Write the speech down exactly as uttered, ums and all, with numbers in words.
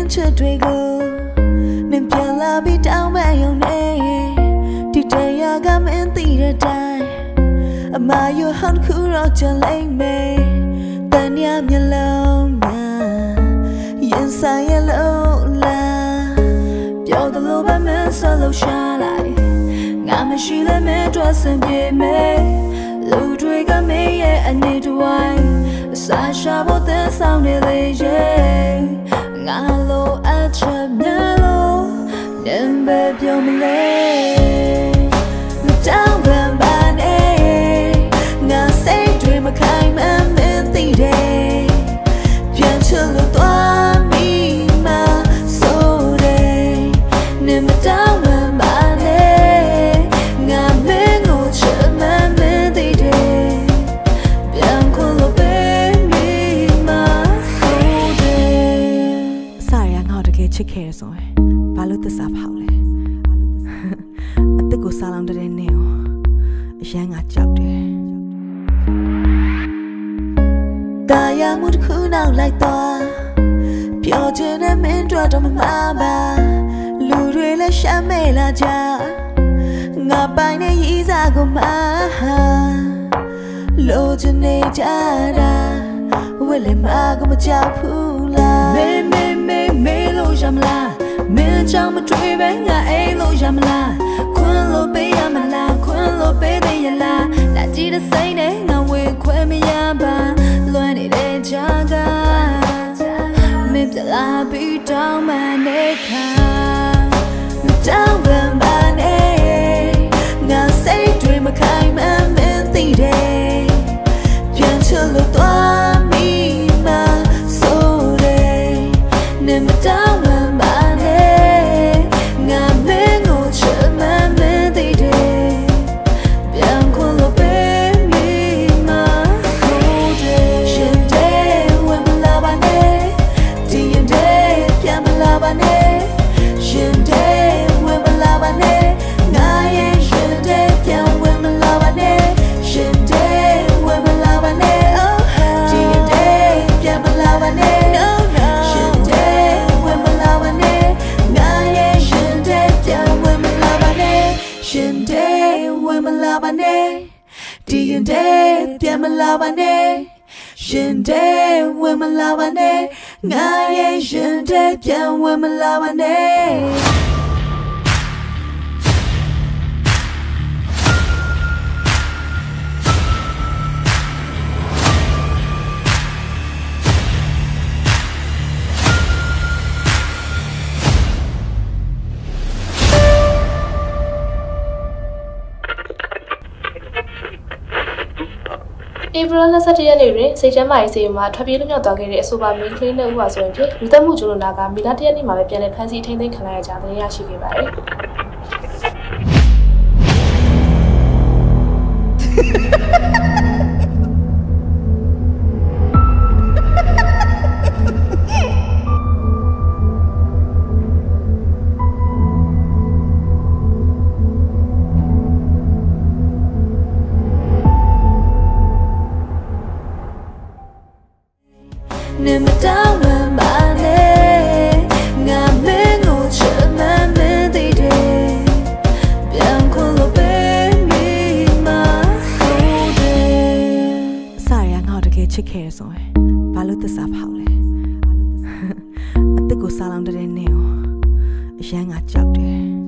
chợt đuôi go nênပြန်လာပြီးတောင်းမဲ့ရုံနဲ့ဒီတရားကမင်းသိတဲ့တိုင်းအမယဟန်ခူတော့ချလိမ့်မယ်တန်ရမျက်လုံးများရင်ဆိုင်ရလို့လားပြောသလိုပဲမင်းဆက်လို့ရှာလိုက်ငါမရှိလဲမင်းတော့စင်ပြေမယ်လူတွေကမင်းရဲ့အနေတိုင်းအစားရှာဖို့သင်ဆောင်နေလေရဲ့ငါလိုအချက်များလို့နံပါတ်ပြောမလဲမတောင်းပန်ပါနဲ့ငါစိတ်တွေမခိုင်မှန်းမင်းသိတယ်ပြန်ချလို့သွားမိမှဆိုတယ်နံမတောင်းပန်ပါနဲ့ငါမင်းကိုချစ်မှန်းမင်းသိတယ်ပြန်ခွလို့ပေးမိမှဆိုတယ်အစရငါ့တကယ်ချစ်ခဲ့ရဆိုရင်ဘာလို့သစ္စာဖောက်လဲအသက်ကိုစားလောင်တဲ့နေကိုအရန်ငါကြောက်တယ်တာယာမှုတစ်ခုနောက်လိုက်သွားပြောချင်တဲ့မင်းတို့တော့မမှားပါလူတွေလည်းရှမ်းမဲလာကြငါပိုင်တဲ့ရည်စားကိုမှားလို့ချင်နေကြတာဝက်လည်းမကမကြောက်ဘူးလားမေမေမေမေလို့ရမလားမင်းကြောင့်မတွေ့ပဲငါအိမ်လို့ရမလားခွန်းလို့ပေးရမလားခွန်းလို့ပေးသေးရလားလာကြည့်တဲ့စိတ်နဲ့ငါဝေခွဲမရပါလွမ်းနေတဲ့ကြားကမင်းပြလာပြီးတောင်းမှနေခါမတောင်းပန်ပါနဲ့ငါစိတ်တွေမခိုင်မှန်းမင်းသိတယ်ပြန်ချလို့သွားမိမှဆိုတယ်နေမတောင်းပန်ပါနဲ့ငါမင်းကိုချစ်မှန်းမင်းသိတယ်ပြန်ခွလို့ပေးမိမှဆိုတယ်ရှင်တဲ့ဝင်မလာပါနဲ့ဒီရင်တဲ့ပြန်မလာပါနဲ့ရှင်တဲ့ဝင်မလာပါနဲ့ငါရဲ့ရှင်တဲ့ပြန်ဝင်မလာပါနဲ့ရှင်တဲ့ဝင်မလာပါနဲ့ဒီရင်တဲ့ပြန်မလာပါနဲ့ရှင်တဲ့ဝင်မလာပါနဲ့ငါရဲ့ရှင်တဲ့ပြန်ဝင်မလာပါနဲ့ရှင်တဲ့ဝင်မလာပါနဲ့ဒီရင်တဲ့ပြန်မလာပါနဲ့ရှင်တဲ့ဝင်မလာပါနဲ့ငါရဲ့ရှင်တဲ့ပြန်ဝင်မလာပါနဲ့ဧပြီလ၂၁ရက်နေ့တွင်စိတ်ချမ်းသာရေးစေမှာထွက်ပြေးလွတ်မြောက်သွားခဲ့တဲ့အဆိုပါမင်းကလေးနဲ့ဥပါဆိုရင်ဖြင့်လူသက်မှုကျူးလွန်တာကမီလာတရက်နေ့မှာပဲပြန်လည်ဖမ်းဆီးထိန်းသိမ်းခံလိုက်ရကြတဲ့ရရှိခဲ့ပါတယ်နေမတောင်းမှမနဲ့ငါမင်းကိုချစ်မှန်းမင်းသိတယ်ပြန်ခွလို့ပေးမိမှဆိုတယ်အစရငါ့တကယ်ချစ်ခဲ့ရဆိုရင်ဘာလို့သစ္စာဖောက်လဲအသက်ကိုစားလောင်တဲ့နေကိုအရန်ငါကြောက်တယ်